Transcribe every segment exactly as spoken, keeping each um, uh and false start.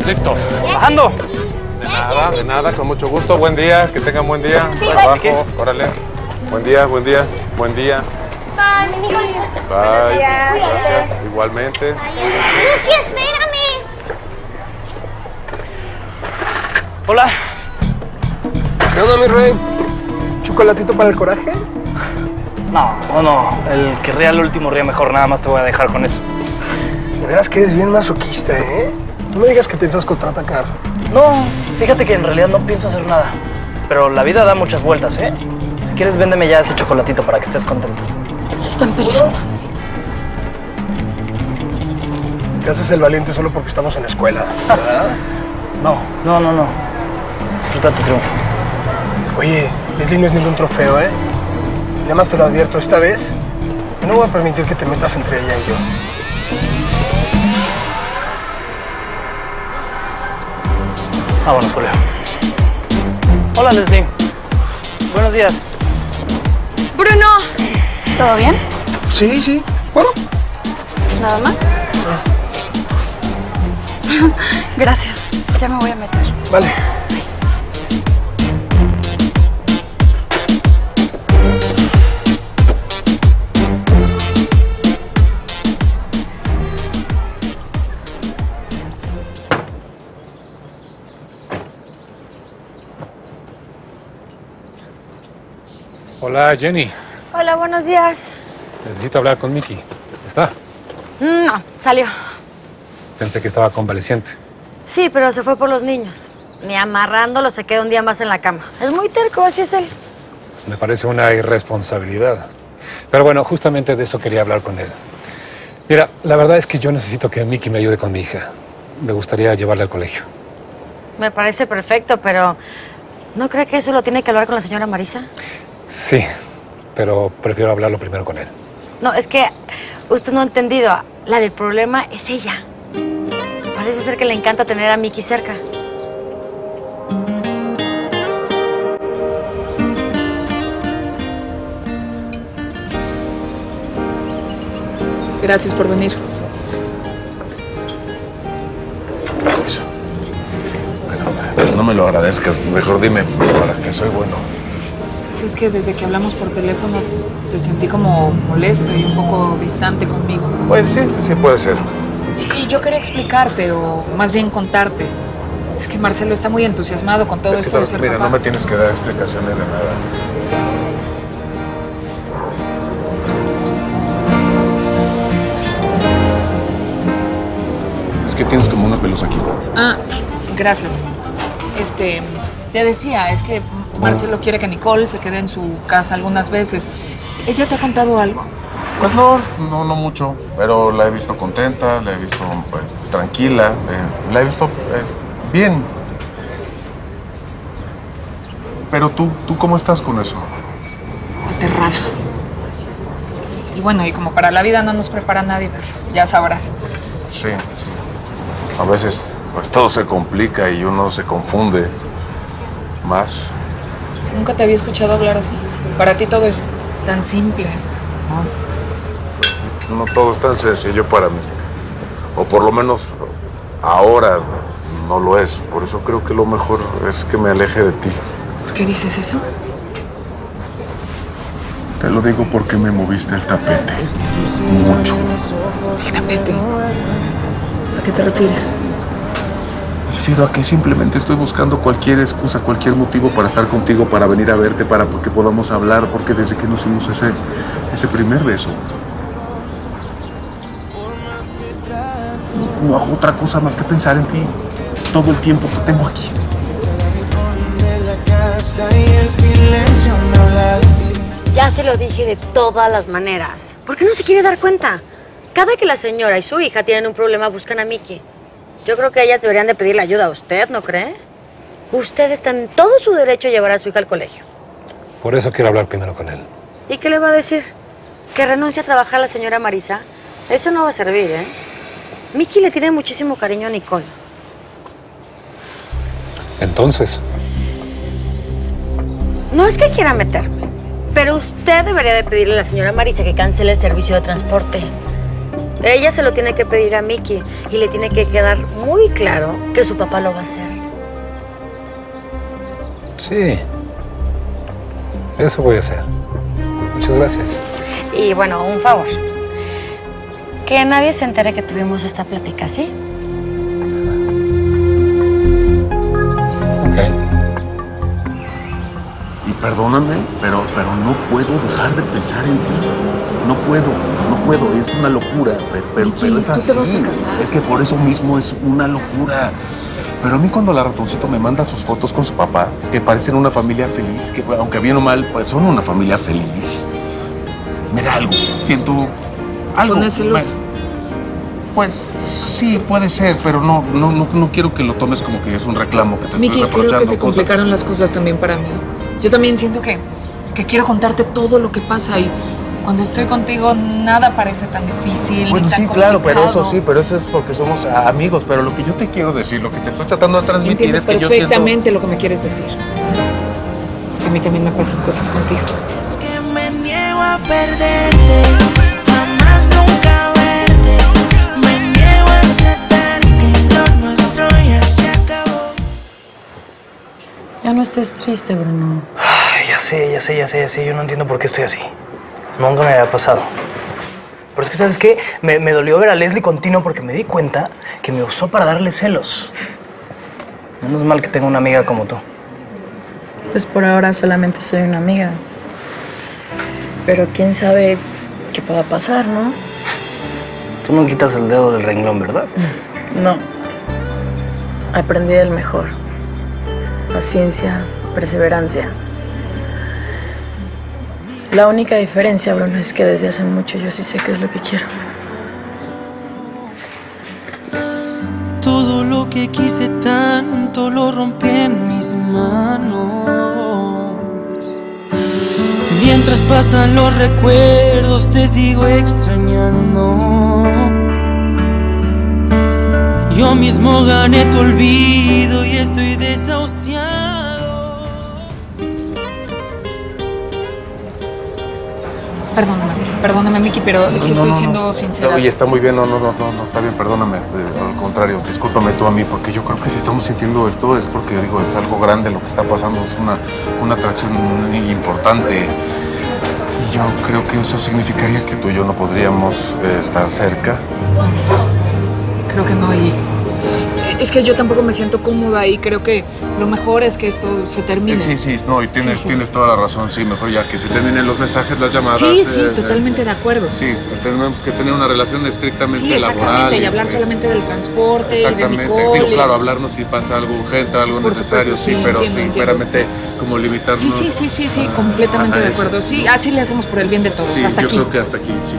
Listo. Bajando. De nada, de nada, con mucho gusto. Buen día, que tengan buen día. Sí, Abajo, órale. Buen día, buen día, buen día. Bye, mi hijo. Bye. Gracias. Igualmente. Lucy, espérame. Hola. ¿Qué onda, mi rey? ¿Chocolatito para el coraje? No, no, no. El que ría el último ría mejor. Nada más te voy a dejar con eso. De veras que eres bien masoquista, ¿eh? No me digas que piensas contraatacar. No, fíjate que en realidad no pienso hacer nada. Pero la vida da muchas vueltas, ¿eh? Si quieres, véndeme ya ese chocolatito para que estés contento. Se están peleando. Te haces el valiente solo porque estamos en la escuela, ¿verdad? No, no, no, no. Disfruta tu triunfo. Oye, Leslie no es ningún trofeo, ¿eh? Nada más te lo advierto esta vez. No voy a permitir que te metas entre ella y yo. Vámonos, Julio. Hola, Leslie. Buenos días. Bruno. ¿Todo bien? Sí, sí. Bueno. ¿Nada más? Gracias. Ya me voy a meter. Vale. Hola, Jenny. Hola, buenos días. Necesito hablar con Miki. ¿Está? No, salió. Pensé que estaba convaleciente. Sí, pero se fue por los niños. Ni amarrándolo se queda un día más en la cama. Es muy terco, así es él. Pues me parece una irresponsabilidad. Pero bueno, justamente de eso quería hablar con él. Mira, la verdad es que yo necesito que Miki me ayude con mi hija. Me gustaría llevarla al colegio. Me parece perfecto, pero ¿no cree que eso lo tiene que hablar con la señora Marisa? Sí, pero prefiero hablarlo primero con él. No, es que usted no ha entendido. La del problema es ella. Parece ser que le encanta tener a Miki cerca. Gracias por venir. Permiso. Bueno, no me lo agradezcas. Mejor dime para que soy bueno. Pues es que desde que hablamos por teléfono te sentí como molesto y un poco distante conmigo. Pues sí, sí puede ser. Y, y yo quería explicarte, o más bien contarte. Es que Marcelo está muy entusiasmado con todo Es que, esto de sabes, ser mira, papá. no me tienes que dar explicaciones de nada. Es que tienes como una pelusa aquí. Ah, gracias. Este, te decía, es que Marcelo quiere que Nicole se quede en su casa algunas veces. ¿Ella te ha contado algo? Pues no, no, no mucho. Pero la he visto contenta, la he visto pues, tranquila, eh, la he visto eh, bien. Pero tú, ¿tú cómo estás con eso? Aterrada. Y bueno, y como para la vida no nos prepara nadie, pues ya sabrás. Sí, sí. A veces pues todo se complica y uno se confunde más. Nunca te había escuchado hablar así. Para ti todo es tan simple. No todo es tan sencillo para mí. O por lo menos ahora no lo es. Por eso creo que lo mejor es que me aleje de ti. ¿Por qué dices eso? Te lo digo porque me moviste el tapete. Mucho. ¿El tapete? ¿A qué te refieres? Me refiero a que simplemente estoy buscando cualquier excusa, cualquier motivo para estar contigo, para venir a verte, para que podamos hablar, porque desde que nos hicimos ese, ese primer beso, no, no hago otra cosa más que pensar en ti todo el tiempo que tengo aquí. Ya se lo dije de todas las maneras. ¿Por qué no se quiere dar cuenta? Cada que la señora y su hija tienen un problema, buscan a Miki. Yo creo que ellas deberían de pedirle ayuda a usted, ¿no cree? Usted está en todo su derecho a llevar a su hija al colegio. Por eso quiero hablar primero con él. ¿Y qué le va a decir? ¿Que renuncie a trabajar la señora Marisa? Eso no va a servir, ¿eh? Miki le tiene muchísimo cariño a Nicole. Entonces, No es que quiera meterme, pero usted debería de pedirle a la señora Marisa que cancele el servicio de transporte. Ella se lo tiene que pedir a Miki y le tiene que quedar muy claro que su papá lo va a hacer. Sí. Eso voy a hacer. Muchas gracias. Y bueno, un favor. Que nadie se entere que tuvimos esta plática, ¿sí? Ok. Y perdóname, pero, pero no puedo dejar de pensar en ti. No puedo, no puedo, es una locura. Pero, pero, Miki, pero es ¿tú así. te vas a casar? Es que por eso mismo es una locura. Pero a mí cuando la ratoncito me manda sus fotos con su papá, que parecen una familia feliz, que aunque bien o mal, pues son una familia feliz, me da algo, siento algo. ¿Pones celos? Me- Pues sí, puede ser, pero no, no, no, no quiero que lo tomes como que es un reclamo que te Miki, estoy reprochando. creo que se cosas. complicaron las cosas también para mí. Yo también siento que, que quiero contarte todo lo que pasa y cuando estoy contigo nada parece tan difícil. Bueno, ni tan sí, claro, pero eso complicado. sí, pero eso es porque somos ah, amigos. Pero lo que yo te quiero decir, lo que te estoy tratando de transmitir Entiendo es que yo siento... perfectamente lo que me quieres decir. A mí también me pasan cosas contigo. Es que me niego a perderte, jamás nunca verte. Me niego a aceptar que lo nuestro ya se acabó. Ya no estés triste, Bruno. Ay, ya sé, ya sé, ya sé, ya sé. Yo no entiendo por qué estoy así. Nunca me había pasado. Pero es que, ¿sabes qué? Me, me dolió ver a Leslie con Tino porque me di cuenta que me usó para darle celos. Menos mal que tengo una amiga como tú. Pues por ahora solamente soy una amiga. Pero quién sabe qué pueda pasar, ¿no? Tú no quitas el dedo del renglón, ¿verdad? No. Aprendí del mejor. Paciencia, perseverancia. La única diferencia, Bruno, es que desde hace mucho yo sí sé qué es lo que quiero. Todo lo que quise tanto lo rompí en mis manos. Mientras pasan los recuerdos te sigo extrañando. Yo mismo gané tu olvido y estoy desahuciado. Perdóname, perdóname, Miki, pero es que estoy siendo sincera. Oye, está muy bien, no, no, no, no, no, está bien, perdóname. Eh, al contrario, discúlpame tú a mí, porque yo creo que si estamos sintiendo esto es porque, digo, es algo grande lo que está pasando, es una, una atracción importante. Y yo creo que eso significaría que tú y yo no podríamos eh, estar cerca. Creo que no, y es que yo tampoco me siento cómoda y creo que lo mejor es que esto se termine. Sí, sí, no, y tienes, Sí, sí. tienes toda la razón, sí, mejor ya que se terminen los mensajes, las llamadas. Sí, sí, eh, totalmente eh, de acuerdo. Sí, tenemos que tener una relación estrictamente Sí, exactamente, laboral. y hablar pues, solamente del transporte y de exactamente. Nicole. Digo, y- claro, hablarnos si pasa algo urgente, algo Por necesario, supuesto, sí, sí, pero entiendo, sí, entiendo. meramente como limitarnos. Sí, sí, sí, sí, sí, a- completamente a de eso. acuerdo. Sí, así le hacemos por el bien de todos. Sí, hasta yo aquí. creo que hasta aquí, sí.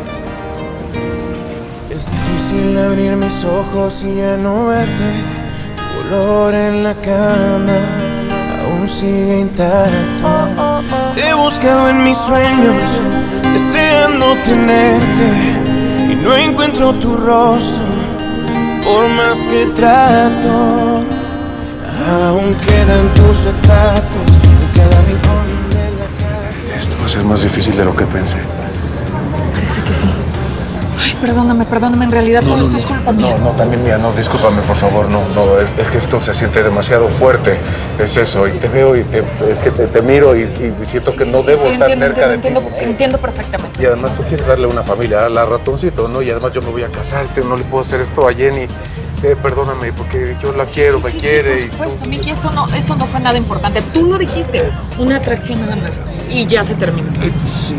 Es difícil abrir mis ojos y ya no verte. Tu color en la cama aún sigue intacto. Te he buscado en mis sueños, deseando tenerte, y no encuentro tu rostro, por más que trato. Aún quedan tus retratos en cada rincón de la casa. Esto va a ser más difícil de lo que pensé. Parece que sí. Ay, perdóname, perdóname, en realidad todo esto es culpa mía. No, no, también mía, no, discúlpame, por favor, no, no, es, es que esto se siente demasiado fuerte, es eso, y te veo y te, es que te, te miro y, y siento Sí, que sí, no sí, debo sí, estar entiendo, cerca entiendo, de ti. entiendo, porque- entiendo perfectamente. Y además tú quieres darle una familia a la ratoncito, ¿no? Y además yo me voy a casar, te- no le puedo hacer esto a Jenny. Eh, perdóname, porque yo la Sí, quiero, sí, me sí, quiere. Sí, y por tú- supuesto, Miki, esto no, esto no fue nada importante. Tú lo dijiste, una atracción nada más. Y ya se terminó. Eh, sí.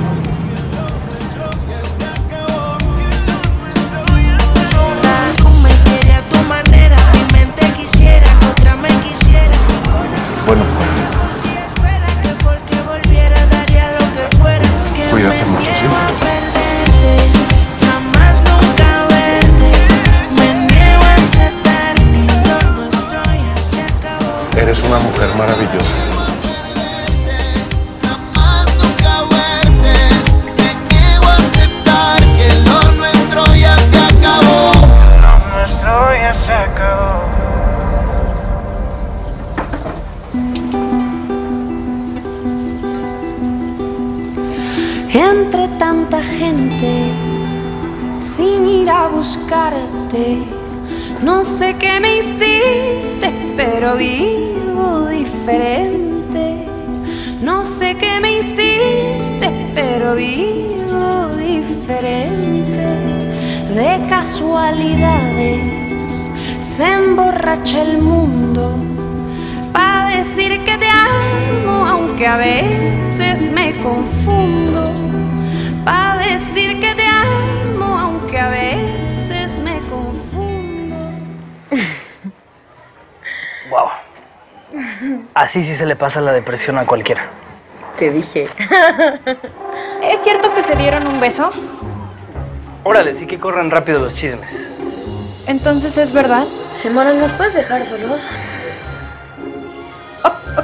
Tú me quieres a tu manera, mi mente quisiera que otra me quisiera. Bueno, Espera que porque volviera daría lo que fuera. Es que Cuídate me mucho, ¿sí? niego a perderte, jamás nunca verte. Me niego a aceptar que lo nuestro ya se acabó. eres una mujer maravillosa. Jamás nunca verte. buscarte. No sé qué me hiciste, pero vivo diferente. No sé qué me hiciste, pero vivo diferente. De casualidades se emborracha el mundo para decir que te amo, aunque a veces me confundo. Para decir que te amo, aunque a veces me confundo. Wow. Así sí se le pasa la depresión a cualquiera. Te dije. ¿Es cierto que se dieron un beso? Órale, sí que corren rápido los chismes. Entonces, ¿es verdad? Simona, ¿nos puedes dejar solos? Oh, ok.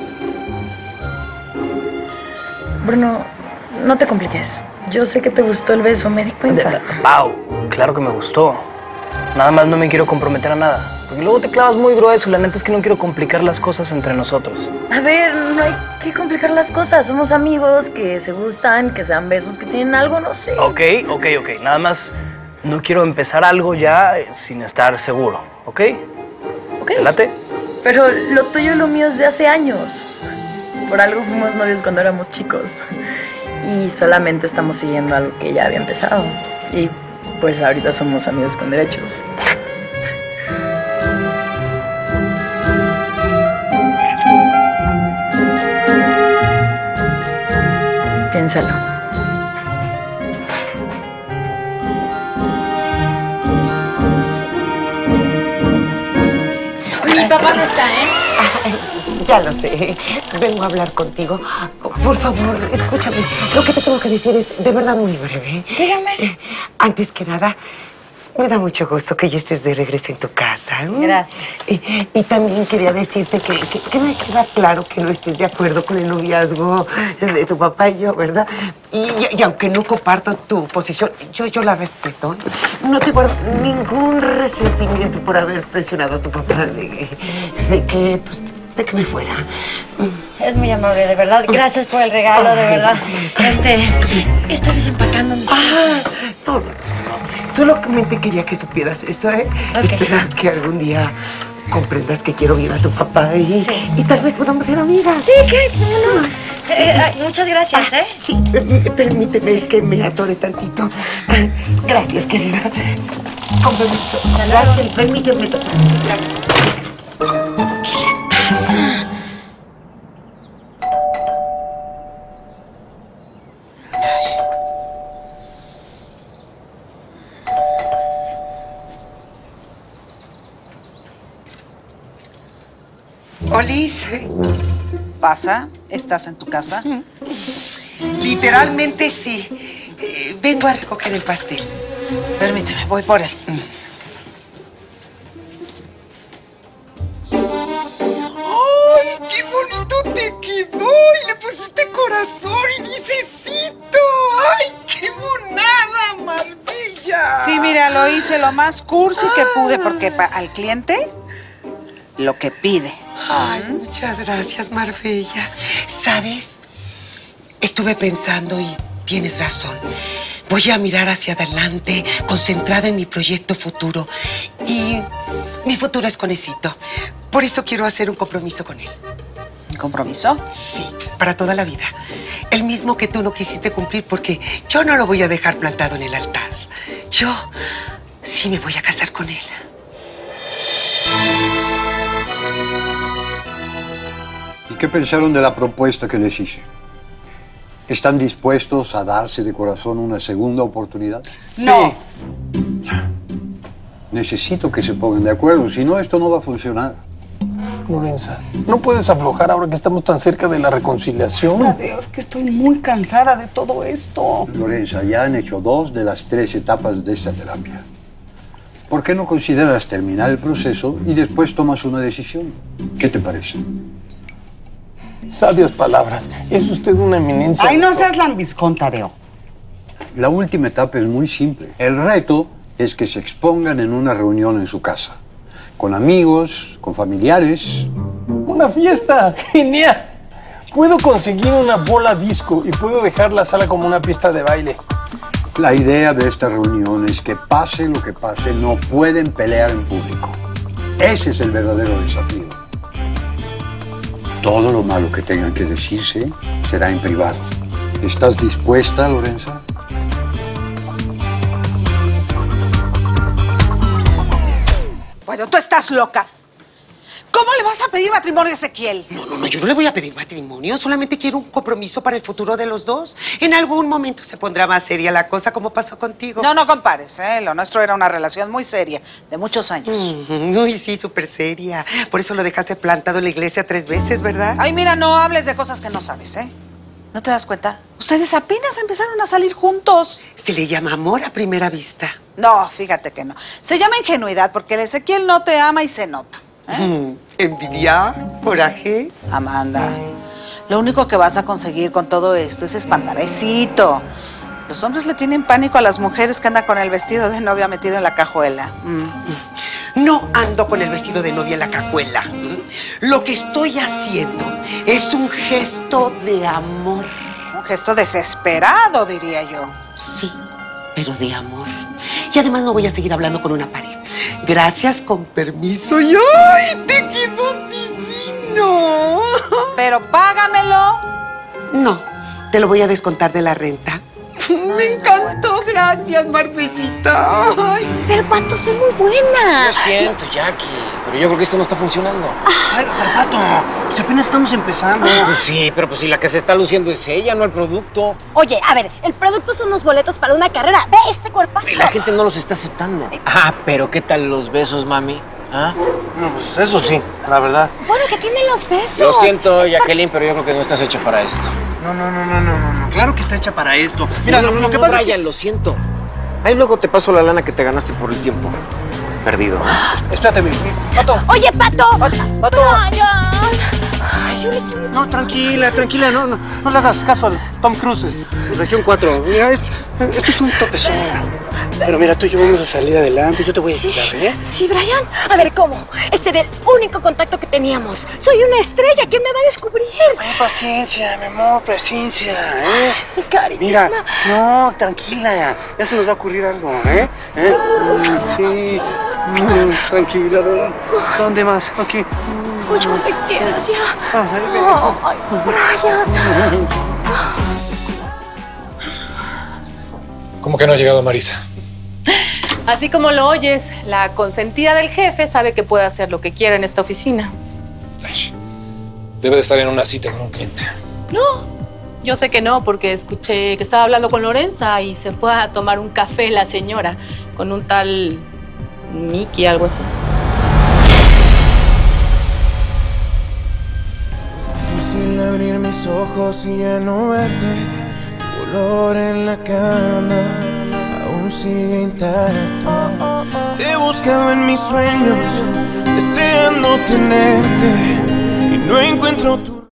Bruno, no te compliques. Yo sé que te gustó el beso, me di cuenta. Wow, claro que me gustó. Nada más no me quiero comprometer a nada. Porque luego te clavas muy grueso y la neta es que no quiero complicar las cosas entre nosotros. A ver, no hay que complicar las cosas. Somos amigos que se gustan, que sean besos, que tienen algo, no sé. Ok, ok, ok. Nada más no quiero empezar algo ya sin estar seguro, ¿ok? Ok. ¿Te late? Pero lo tuyo y lo mío es de hace años. Por algo fuimos novios cuando éramos chicos. Y solamente estamos siguiendo algo que ya había empezado. Y pues ahorita somos amigos con derechos. Piénsalo. Mi papá no está, ¿eh? Ay, ya lo sé. Vengo a hablar contigo. Por favor, escúchame. Lo que te tengo que decir es de verdad muy breve. Dígame. Eh, antes que nada, me da mucho gusto que ya estés de regreso en tu casa. Gracias. Y, y también quería decirte que, que, que me queda claro que no estés de acuerdo con el noviazgo de tu papá y yo, ¿verdad? Y, y aunque no comparto tu posición, yo, yo la respeto. No te guardo ningún resentimiento por haber presionado a tu papá de, de que, pues, de que me fuera. Es muy amable, de verdad. Gracias por el regalo, de verdad. Este, estoy desempacando mis cosas. Ah, no, no. Solamente quería que supieras eso, ¿eh? Ok. Espera que algún día comprendas que quiero bien a tu papá y, Sí. y tal vez podamos ser amigas. Sí, ¿qué? No, no. Eh, ay, muchas gracias, ¿eh? Sí, per- permíteme, es que me atore tantito. Ah, gracias, querida. Con permiso. Hasta luego. Gracias, permíteme tantito. Pasa. Olis. ¿Pasa? ¿Estás en tu casa? Literalmente sí. Eh, vengo a recoger el pastel. Permíteme, voy por él. ¡Ay, qué bonito te quedó! Y le pusiste corazón y dicecito. ¡Ay, qué monada, Marbella! Sí, mira, lo hice lo más cursi que pude porque pa- al cliente lo que pide. Ay, muchas gracias, Marbella. ¿Sabes? Estuve pensando y tienes razón. Voy a mirar hacia adelante, concentrada en mi proyecto futuro. Y mi futuro es con Esito. Por eso quiero hacer un compromiso con él. ¿Un compromiso? Sí, para toda la vida. El mismo que tú no quisiste cumplir porque yo no lo voy a dejar plantado en el altar. Yo sí me voy a casar con él. ¿Y qué pensaron de la propuesta que les hice? ¿Están dispuestos a darse de corazón una segunda oportunidad? No. Necesito que se pongan de acuerdo, si no, esto no va a funcionar. Lorenza, no puedes aflojar ahora que estamos tan cerca de la reconciliación. Tadeo, es que estoy muy cansada de todo esto. Lorenza, ya han hecho dos de las tres etapas de esta terapia. ¿Por qué no consideras terminar el proceso y después tomas una decisión? ¿Qué te parece? Sabias palabras. Es usted una eminencia. Ay, no seas lambiscón, Tadeo. La última etapa es muy simple. El reto es que se expongan en una reunión en su casa. Con amigos, con familiares. ¡Una fiesta! ¡Genial! Puedo conseguir una bola disco y puedo dejar la sala como una pista de baile. La idea de esta reunión es que pase lo que pase, no pueden pelear en público. Ese es el verdadero desafío. Todo lo malo que tengan que decirse será en privado. ¿Estás dispuesta, Lorenza? Bueno, tú estás loca. ¿Cómo le vas a pedir matrimonio a Ezequiel? No, no, no, yo no le voy a pedir matrimonio. Solamente quiero un compromiso para el futuro de los dos. En algún momento se pondrá más seria la cosa, como pasó contigo. No, no compares, ¿eh? Lo nuestro era una relación muy seria, de muchos años. Mm, uy, sí, súper seria. Por eso lo dejaste plantado en la iglesia tres veces, ¿verdad? Ay, mira, no hables de cosas que no sabes, ¿eh? ¿No te das cuenta? Ustedes apenas empezaron a salir juntos. Se le llama amor a primera vista. No, fíjate que no. Se llama ingenuidad porque el Ezequiel no te ama y se nota. ¿Eh? Envidia, coraje. Amanda, lo único que vas a conseguir con todo esto es espantar a Esito. Los hombres le tienen pánico a las mujeres que andan con el vestido de novia metido en la cajuela. Mm. No ando con el vestido de novia en la cajuela. Lo que estoy haciendo es un gesto de amor. Un gesto desesperado, diría yo. Sí, pero de amor. Y además no voy a seguir hablando con una pared. Gracias, con permiso. Y ¡ay, te quedó divino! Pero págamelo. No, te lo voy a descontar de la renta. Me encantó, gracias, Martellita. Ay. Pero, Pato, soy muy buena. Lo siento, Jackie, pero yo creo que esto no está funcionando. Pero, pero, Pato, pues apenas estamos empezando. Pues sí, pero pues si la que se está luciendo es ella, no el producto. Oye, a ver, el producto son unos boletos para una carrera. Ve este cuerpazo. Y la gente no los está aceptando. Ah, pero ¿qué tal los besos, mami? ¿Ah? No, pues eso sí, la verdad. Bueno, que tiene los besos. Lo siento, Jacqueline, pero yo creo que no estás hecha para esto. No, no, no, no, no, no, no. Claro que está hecha para esto. Sí, Mira, no, lo, no, lo que no, pasa Brian, es que... lo siento. Ahí luego te paso la lana que te ganaste por el tiempo perdido. Espérate, mi Pato. Oye, Pato. Pato. Brian. Ay, yo le eché mucho. No, tranquila, tranquila, no, no, no le hagas caso al Tom Cruise, región cuatro. Mira, esto, esto es un topezón. Pero mira, tú y yo vamos a salir adelante, yo te voy a Sí, ayudar, ¿eh? sí, Brian. A ver, ¿cómo? Este era el único contacto que teníamos. Soy una estrella, ¿quién me va a descubrir? Ay, paciencia, mi amor, paciencia, ¿eh? Mi carísima. Mira, no, tranquila, ya se nos va a ocurrir algo, ¿eh? ¿Eh? Mm, sí, mm, tranquila, ¿dónde más? Aquí. Oye, no te quieras ya. Ay, Oh, ay, Brian. ¿Cómo que no ha llegado Marisa? Así como lo oyes, la consentida del jefe sabe que puede hacer lo que quiera en esta oficina. Debe de estar en una cita con un cliente. No, yo sé que no, porque escuché que estaba hablando con Lorenza y se fue a tomar un café la señora con un tal Mickey, algo así. Es difícil abrir mis ojos y ya no verte. Tu color en la cama aún sigue intacto. Te he buscado en mis sueños, deseando tenerte y no encuentro tu